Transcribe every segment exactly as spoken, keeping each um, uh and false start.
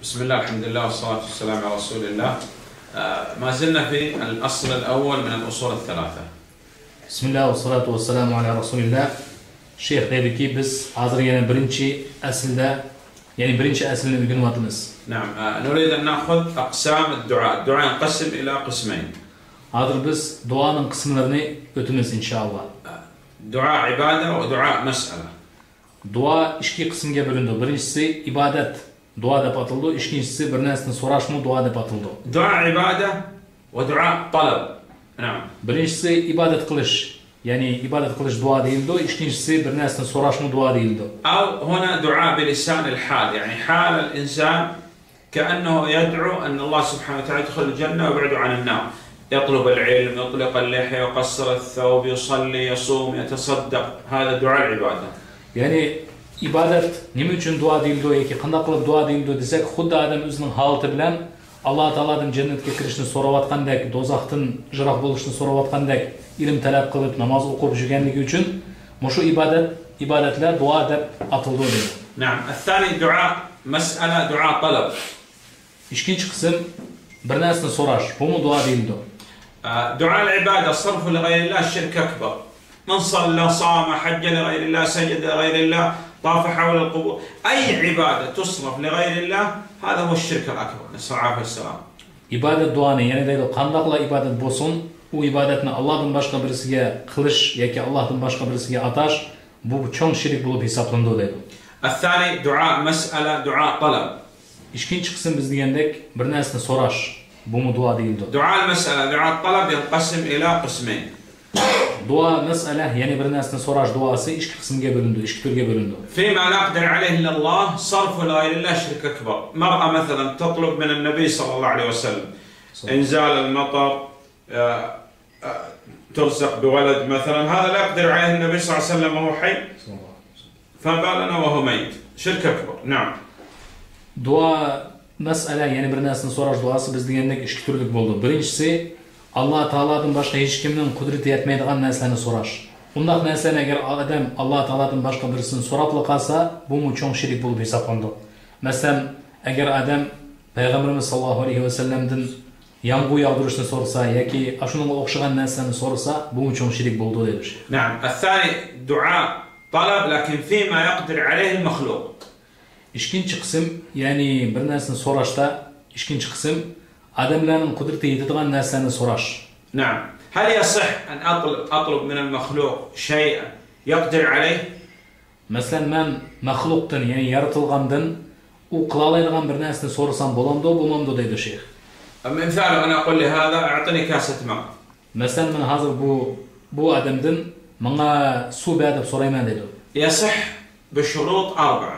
بسم الله الحمد لله والصلاة والسلام على رسول الله. ما زلنا في الأصل الأول من الأصول الثلاثة. بسم الله والصلاة والسلام على رسول الله. Şeyh dedi ki biz hazır yani birinci aslında yani birinci aslını bilgilendirmemiz. نعم نريد أن نأخذ أقسام الدعاء. الدعاء ينقسم إلى قسمين. Hazır biz duanın kısımlarını ötümüz inşallah. Dua ibade ve dua mesele. Dua iki kısımga bölündü. Birincisi ibadet. Dua deb atıldı. İkincisi bir narsani so'rashmi dua deb atıldı. Dua ibade ve dua talab. نعم. Birincisi ibadet kılış. Yani ibadet kılış dua değildi. İkincisi bir narsani so'rashmi dua değildi. أو هنا دعاء بلسان الحال يعني حال الإنسان كأنه يدعو أن الله سبحانه وتعالى يدخل الجنة ويبعد عن النار. يطلب العلم، يطلق اللحية، يقصر الثوب، يصلي، يصوم، يتصدق. هذا دعاء العبادة. Yani ibadet nima uchun dua deyildi yoki qanday qilib dua deyildi desak, xuddi odam o'zining holati bilan Alloh taoladan jannatga kirishni so'rayotgandek, do'zaxdan jiroq bo'lishni so'rayotgandek ilm talab qilib namoz o'qib yurganligi uchun mushu ibodat ibodatlar duo deb atildi dedi. نعم. الثاني دعاء مسألة دعاء طلب. Ikkinchi qism bir narsani so'rash, bumi duo deyildi. دعاء العبادة صرف لغير الله شرك أكبر. من صلى صام حج لغير الله سجد لغير الله طاف حول القبور أي عبادة تصرف لغير الله هذا هو الشرك الأكبر. نسأل الله السلام. İbadet duanı yani deydi qandaqla ibadet bo'lsin, u ibodatni Allohdan boshqa birisiga qilish yoki Allohdan boshqa birisiga atash bu cho'ng shirik bo'lib hisoblandi deydi. الثاني دعاء مسألة دعاء طلب. Ikkinchi qism biz degandek bir narsani so'rash, bumi duo deyildi. دعاء المسألة دعاء الطلب ينقسم إلى قسمين. Dua mesele yani bir narsani so'rash duosi ikki qismga bo'lindi, ikki turga bo'lindi. فيما لا يقدر عليه إلا الله صرف لغير الله شرك أكبر. مرأة مثلا تطلب من النبي صلى الله عليه وسلم إنزال المطر، ترزق بولد مثلا، هذا لا يقدر عليه النبي صلى الله عليه وسلم وهو حي، فما بالنا وهو ميت. شرك أكبر. نعم. Dua mesele yani bir narsani so'rash duosi biz degandek ikki turlik bo'ldi. Birinchisi Alloh taoladan boshqa hech kimning qudrati yetmaydigan narsalarni so'rash. Undaq narsani agar odam Alloh taoladan boshqa birisini so'rab qolsa, bu cho'ng shirik bo'lib hisoblandi. Masalan, agar odam payg'ambarimiz sollallohu alayhi vasallamdan yomg'ir yog'dirishni so'rasa yoki shunga o'xshagan narsani so'rasa, bu cho'ng shirik bo'ldi dedi. نعم. الثاني دعاء طلب لكن فيما يقدر عليه المخلوق. Ikkinchi qism yani bir narsani so'rashda ikkinchi qism adamlarning qudrati yetadigan narsani so'rash. نعم. هل يصح أن أطلب أطلب من المخلوق شيئا يقدر عليه؟ Masalan men maxluqdan yani yaratilgandan u qila oladigan bir narsani so'rasam bo'lamdi, bo'lmamdi deydi sheyx. مثال أنا أقول لهذا أعطني كاسة ماء. Masalan men hozir bu bu odamdan menga suv ber deb so'rayman deydi. يصح بشروط أربعة.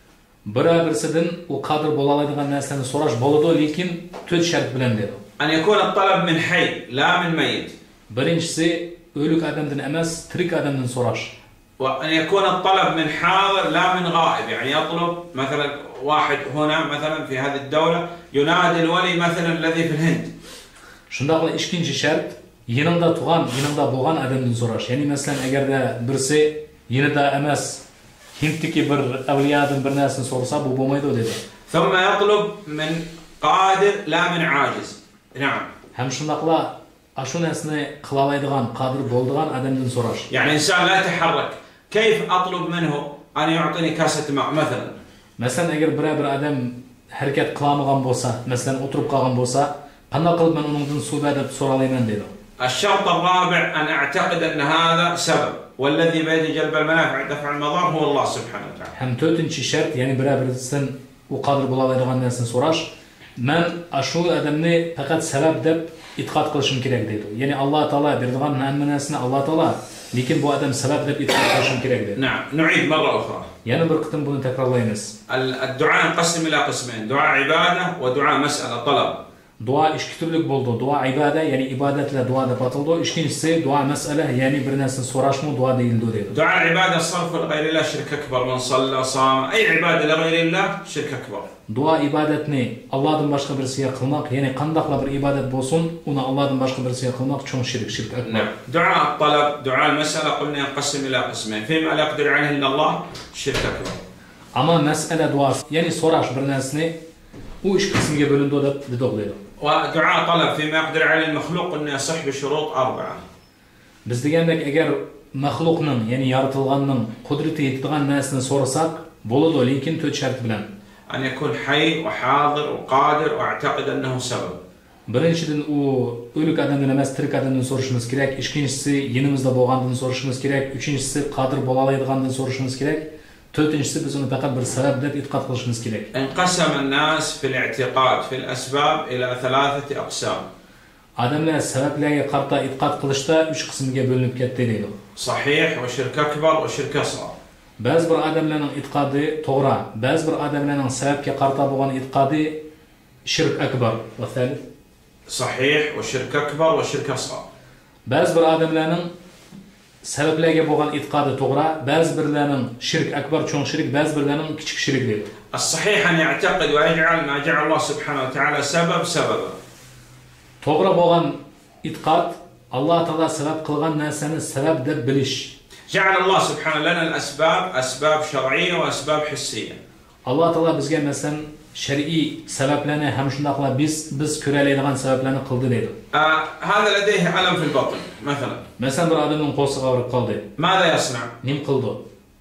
Bir birisidan u qodir bo'la oladigan narsani so'rash bo'ladi, lekin to'rt shart bilan dedi. أن يكون الطلب من حي لا من ميت. Birinchisi o'lik odamdan emas, tirik odamdan so'rash. وأن يكون الطلب من حاضر لا من غائب، يعني يطلب مثلا واحد هنا مثلا في هذه الدولة ينادي الولي مثلا الذي في الهند. Shundaqla ikkinchi shart yanında turgan, yanında bo'lgan odamdan so'rash. Ya'ni masalan agarda birisi yanında emas, Hindiki bir avliyadan bir narsani so'rasa bu bo'lmaydi dedi. ثم يطلب من قادر لا من عاجز. نعم. Ham shundaqla shu narsani qila oladigan, qodir bo'ladigan odamdan so'rash. يعني إنسان لا يتحرك، كيف أطلب منه أن يعطيني كاسة ماء مثلا؟ Masalan agar biror bir odam harakat qila olmagan bo'lsa, masalan o'tirib qolgan bo'lsa, qanday qilib men uningdan suv ber deb so'ralayman dedi. الشرط الرابع أن أعتقد أن هذا سبب والذي بيده جلب المنافع ودفع المضار هو الله سبحانه وتعالى. Ham to'rtinchi shart, ya'ni biror birisidan u qodir bo'la oladigan narsani so'rash. Men shu odamni faqat sabab deb e'tiqod qilishim kerak dedi. Ya'ni Alloh taolo beradigan hamma narsani Alloh taolo, lekin bu odam sabab deb e'tiqod qilishim kerak dedi. نعم. نعيد مرة أخرى. Yana bir qitim buni takrorlaymiz. الدعاء ينقسم إلى قسمين، دعاء عبادة ودعاء مسألة طلب. Dua ikki turlik bo'ldi. Dua ibodat, ya'ni ibodatlar duo deb ataldi. Ikkinchisi dua masala, ya'ni bir narsani so'rashmi duo deyildi dedi. دعاء العبادة صرف لغير الله شرك أكبر. من صلى صام أي عبادة لغير الله شرك أكبر. Dua ibodatni Allohdan boshqa birisiga qilmoq, ya'ni qandaqla bir ibodat bo'lsin, uni Allohdan boshqa birisiga qilmoq cho'ng shirik, shirk akbar. نعم. دعاء الطلب دعاء المسألة قلنا ينقسم إلى قسمين، فيما لا يقدر عليه إلا الله شرك أكبر. Ama mesele duası, yani soraş bir narsani u üç kısımga bölündü deb deydi. ودعاء طلب فيما يقدر عليه المخلوق انه يصح بشروط اربعه. Biz degandek agar maxluqning, ya'ni yaratilganning qudrati yetadigan narsani so'rasak, bo'ladi, lekin to'rt shart bilan. ان يكون حي وحاضر وقادر واعتقد انه سبب. Birinchidan u o'lik odamdan emas, tirik odamdan so'rashimiz kerak. Ikkinchisi yonimizda bo'lgandan so'rashimiz kerak. Uchinchisi qodir bo'la oladigandan so'rashimiz kerak. To'rtinchisi biz uni faqat bir sabab deb e'tiqod qilishimiz kerak. انقسم الناس في الاعتقاد في الاسباب الى ثلاثه اقسام. Odamlar sabablarga qarta e'tiqod qilishda uch qismga bo'linib ketdi deydi. صحيح وشرك اكبر وشرك اصغر. Ba'zi bir odamlarning e'tiqodi to'g'ri, ba'zi bir odamlarning sababga qarta bo'lgan e'tiqodi shirk akbar va thalith. صحيح وشرك اكبر وشرك اصغر. Ba'zi bir odamlarning sabablarga bo'lgan e'tiqodi to'g'ri, ba'zi birlarning shirk akbar cho'ng shirk, ba'zi birlarning kichik shirk deydi. الصحيح ان يعتقد ويجعل ما جعل الله سبحانه وتعالى سبب سببا. To'g'ri bo'lgan e'tiqod Alloh taolo sabab qilgan narsani sabab deb bilish. جعل الله سبحانه لنا الاسباب اسباب شرعيه واسباب حسيه. Alloh taolo bizga masalan shar'iy sabablarni ham shundaqla biz biz ko'ralaydigan sabablarni qildi deydi. آه هذا لديه الم في البطن مثلا. Masalan bir odamning qo'lsi og'rib qoldi. ماذا يصنع؟ Nim qildi?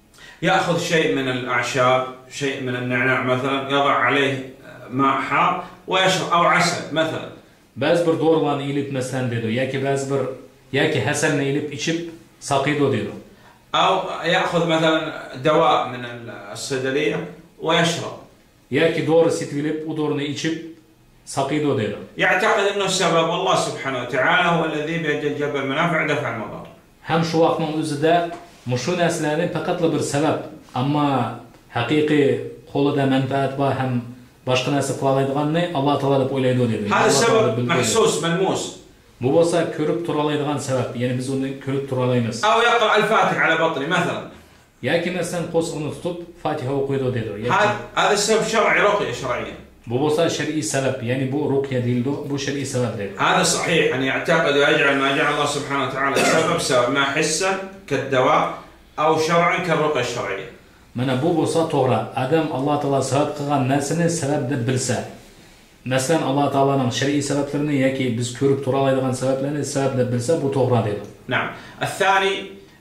ياخذ شيء من الاعشاب، شيء من النعناع مثلا، يضع عليه ماء حار ويشرب، او عسل مثلا. Ba'zi bir dorilarni ilib masalan dedi, yoki ba'zi bir yoki hasalni ilib ichib saqiydi dedi. او ياخذ مثلا دواء من الصيدليه ويشرب. Yoki dori setib ilib, u dorini ichib saqiydi dedi. يعتقد انه السبب الله سبحانه وتعالى هو الذي بيد الجبل المنافع دفع المضار. Ham shu vaqtning o'zida mushu narsalarni faqatla bir sabab, ammo haqiqiy qo'lida manfaat bor ham boshqa narsa qila oladiganni Alloh taolo deb o'ylaydi dedi. هذا السبب محسوس ملموس. Bu bo'lsa ko'rib tura oladigan sabab, ya'ni biz uni ko'rib tura olamiz. او يقرا الفاتحه على بطني مثلا. Yoki masalan qo'shiqni tutib Fatiha o'qiydi dedi. هذا هذا السبب شرعي، رقيه شرعيه. Bu bo'lsa shar'iy sabab, ya'ni bu ruqya deyildi, bu shar'iy sabab deydi. هذا صحيح ان يعتقد ويجعل ما جعل الله سبحانه وتعالى سبب سبب، ما حسا كالدواء او شرعا كالرقيه الشرعيه. Mana bu bo'lsa to'g'ri. Adam Alloh taolo sabab qilgan narsani sabab deb bilsa, masalan Alloh taoloning shar'iy sabablarini yoki biz ko'rib tura oladigan sabablarni sabab deb bilsa, bu to'g'ri deydi. نعم. الثاني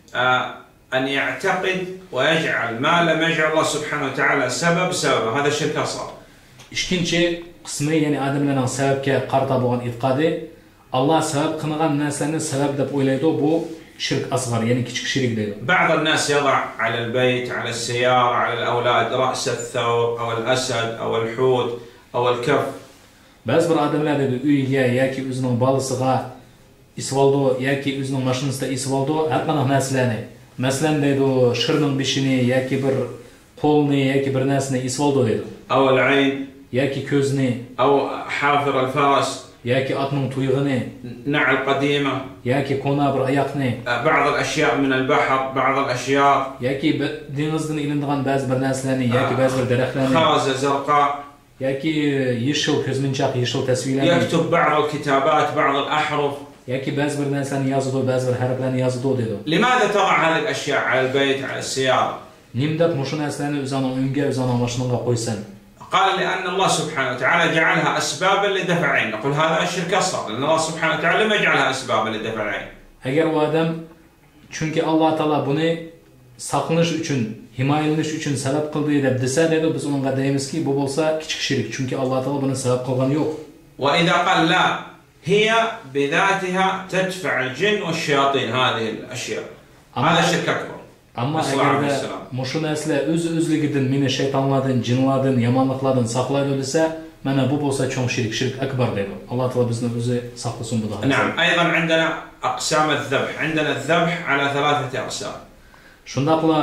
ان يعتقد ويجعل ما لم يجعل الله سبحانه وتعالى سبب سبب، هذا شرك اصغر. Ikkinchi qismi, ya'ni odamlarning sababga qarta bo'lgan e'tiqodi, Alloh sabab qilgan narsani sabab deb o'ylaydi, bu shirk asg'ar, ya'ni kichik shirk deydi. بعض الناس يضع على البيت، على السيارة، على الأولاد رأس الثور أو الأسد أو الحوت أو الكف. Ba'zi bir odamlar dedi uyga yoki o'zining bolasiga isib oldi yoki o'zining mashinasida isib oldi, har qanday narsalarni, masalan deydi shirning beshini yoki bir qo'lni yoki bir narsani isib oldi deydi. أو العين. yoki ko'zni, أو حافر الفرس. yoki otning tuyug'ini, نعل قديمة. yoki ko'na bir oyoqni, بعض الأشياء من البحر، بعض الأشياء. yoki dengizdan ilinadigan ba'zi bir narsalarni yoki ba'zi bir daraxtlarni, خرزة زرقاء. yoki yeshil ko'zminchoq, yeshil tasvirlarni, يكتب بعض الكتابات، بعض الأحرف. yoki ba'zi bir narsani yozadi, ba'zi bir harflarni yozadi dedi. لماذا تضع هذه الأشياء على البيت، على السيارة؟ Nimdab mushu narsalarni o'zining unga, o'zining mashinaga qo'ysan? قال لأن الله سبحانه وتعالى جعلها أسبابا لدفعين. نقول هذا الشرك أصغر، لأن الله سبحانه وتعالى لم يجعلها أسبابا لدفعين. Agar u odam chunki Alloh taolo buni saqlanish uchun, himoyalanish uchun sabab qildi deb desa, dedi biz unga deymizki, bu bo'lsa kichik shirk, chunki Alloh taolo buni sabab qilgani yo'q. وإذا قال لا هي بذاتها تدفع الجن والشياطين هذه الأشياء، هذا شرك أكبر. Ammo agarda mushu narsalar o'z-o'zligidan meni shaytonlardan, jinlardan, yomonliklardan saqlaydi desa, mana bu bo'lsa cho'ng shirk, shirk akbar deydi. Alloh taolo bizni o'zi saqlasin bundan. نعم. أيضا عندنا أقسام الذبح، عندنا الذبح على ثلاثة أقسام. Shundaqla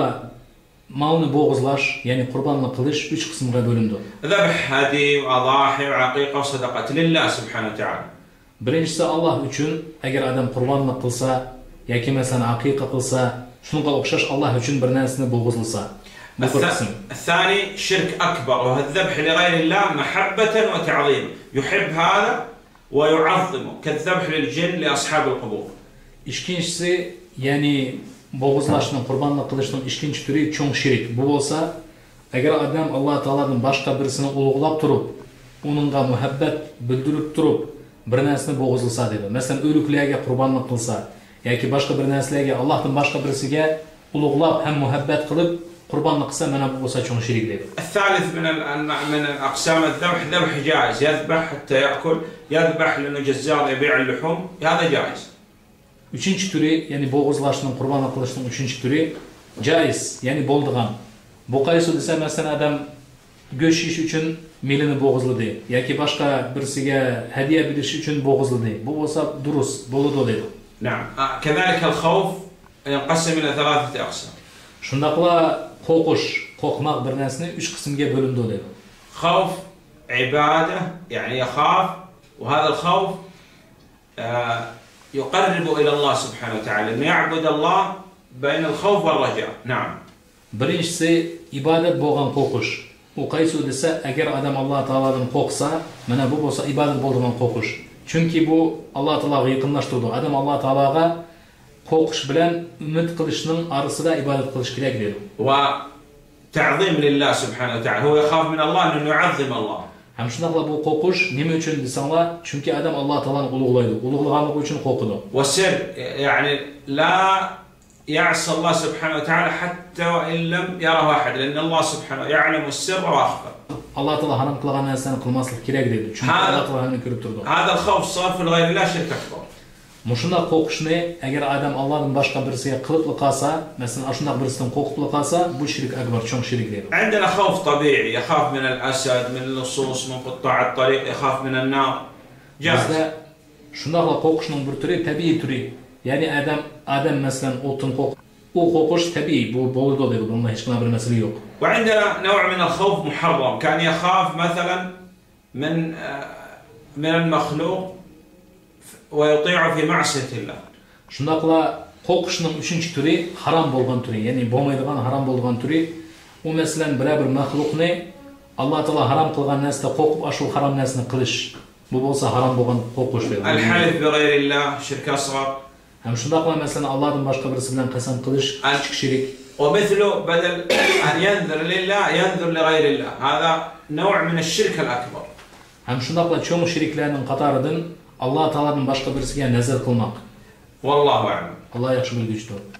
malni bo'g'izlash, ya'ni qurbonlik qilish uch qismga bo'lindi. ذبح هدي وأضاحي وعقيقة وصدقة لله سبحانه وتعالى. Birinchisi Alloh uchun, agar odam qurbonlik qilsa yoki masalan aqiqa qilsa, shunga o'xshash Alloh uchun bir narsani bo'g'izlasa. الثاني شرك أكبر، وهو الذبح لغير الله محبة وتعظيم، يحب هذا ويعظمه كالذبح للجن لأصحاب القبور. Ikkinchisi, ya'ni bo'g'izlashning, qurbonlik qilishning ikkinchi turi cho'ng shirk. Bu bo'lsa, agar odam Alloh taoladan boshqa birisini ulug'lab turib, onunğa muhabbet bildirip durup bir narsani bo'g'izlasa dedi. Masalan, o'liklarga qurbonlik qilsa yoki boshqa bir narsalarga Allohdan boshqa birisiga ulug'lab ham muhabbet qilib qurbonlik qilsa, mana bu bo'lsa cho'ng shirik dedi. الثالث من من اقسام الذبح ذبح جائز يذبح حتى ياكل يذبح لانه جزار يبيع اللحوم هذا جائز. Üçüncü türü, yani bo'g'izlashning, qurbonlik qilishning uchinchi turi jaiz, ya'ni bo'ldigan. Bu qaysi desa, masalan, adam go'sht yeyish uchun melini bo'g'izladi yoki boshqa birisiga hadiya berish uchun bo'g'izladi. Bu bo'lsa durust, bo'ladi dedi. نعم. كذلك الخوف ينقسم إلى ثلاثة أقسام. Shundaqla qo'rqish, qo'rqmoq bir narsani uch qismga bo'lindi dedi. خوف عبادة يعني يخاف وهذا الخوف يقرب إلى الله سبحانه وتعالى إنه يعبد الله بين الخوف والرجاء. نعم. Birinchisi ibodat bo'lgan qo'rqish. U qaysi desa, agar odam Alloh taolodan qo'rqsa, mana bu bo'lsa ibodat bo'lgan qo'rqish. Chunki bu Alloh taologa yaqinlashtiradi. Adam Alloh taologa qo'rqish bilan umid qilishning orasida ibodat qilish kerak dedi. وتعظيم لله سبحانه وتعالى هو يخاف من الله إنه يعظم الله. Ham shundaqla bu qo'rqish nima uchun desanglar, chunki odam Alloh taoloni ulug'laydi. Ulug'laganligi uchun qo'rqadi. والسر يعني لا يعصى الله سبحانه وتعالى حتى وإن لم يره أحد لأن الله سبحانه يعلم السر وأخفى. Alloh taolo harom qilgan narsani qilmaslik kerak dedi. Chunki Alloh taolo uni ko'rib turdi. هذا الخوف صرف لغير الله شرك أكبر. Mushunda qo'rqishni agar odam Allohdan boshqa birisiga qilib qolsa, masalan, shunda birisidan qo'rqib qolsa, bu shirk akbar, cho'ng shirk dedi. عندنا خوف طبيعي يخاف من الأسد من اللصوص من قطاع الطريق يخاف من النار. Bizda shundaqla qo'rqishning bir turi tabiiy turi. Ya'ni adam adam masalan o'tdan qo'rq. U qo'rqish tabiiy, bu bo'ladi dedi. Bunda hech qanday bir masala yo'q. وعندنا نوع من الخوف محرم كان يخاف مثلا من من المخلوق ويطيع في معصية الله. Shundaqla qo'rqishning uchinchi turi harom bo'lgan turi, ya'ni bo'lmaydigan harom bo'lgan turi. U masalan biror bir maxluqni Alloh taolo harom qilgan narsada qo'rqib ashu harom narsani qilish. Bu bo'lsa harom bo'lgan qo'rqish dedi. الحلف بغير الله شرك أصغر. Ham shundaqla masalan Allohdan boshqa birisi bilan qasam qilish kichik shirik. ومثله بدل أن ينذر لله ينذر لغير الله. هذا نوع من الشرك الأكبر. Ham shundaqla cho'ng shiriklarning qatoridan Alloh taoladan boshqa birisiga nazar qilmoq. والله أعلم. Alloh yaxshi bilguvchidir.